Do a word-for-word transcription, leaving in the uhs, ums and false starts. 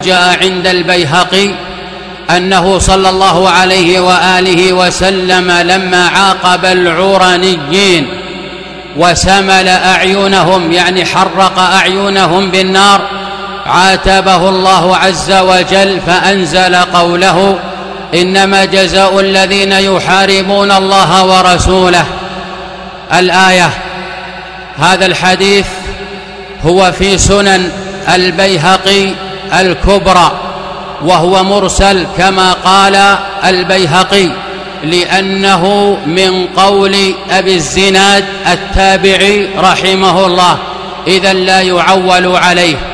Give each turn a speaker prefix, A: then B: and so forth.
A: جاء عند البيهقي أنه صلى الله عليه وآله وسلم لما عاقب العرنيين وسمل أعينهم، يعني حرق أعينهم بالنار، عاتبه الله عز وجل فأنزل قوله: إنما جزاء الذين يحاربون الله ورسوله. الآية. هذا الحديث هو في سنن البيهقي الكبرى، وهو مرسل كما قال البيهقي، لأنه من قول أبي الزناد التابعي رحمه الله، إذن لا يعول عليه.